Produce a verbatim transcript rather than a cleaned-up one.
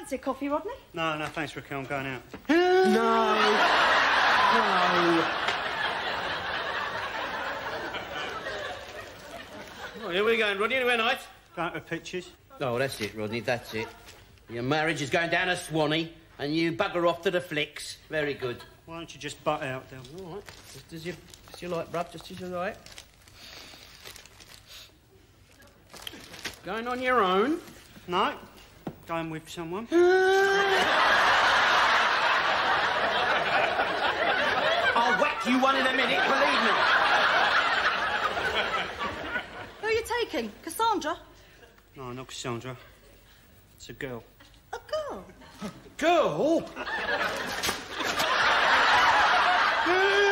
Fancy a coffee, Rodney? No, no, thanks, Ricky. I'm going out. No. No. Oh, here we go, Rodney. Anywhere nice? Going to pictures. Oh, that's it, Rodney, that's it. Your marriage is going down a Swanee, and you bugger off to the flicks. Very good. Why don't you just butt out, Del? All right. Just as you, as you like, bruv, just as you like. Going on your own? No. Going with someone. I'll whack you one in a minute, believe me. Who are you taking? Cassandra? No, not Cassandra. It's a girl. A girl? Girl?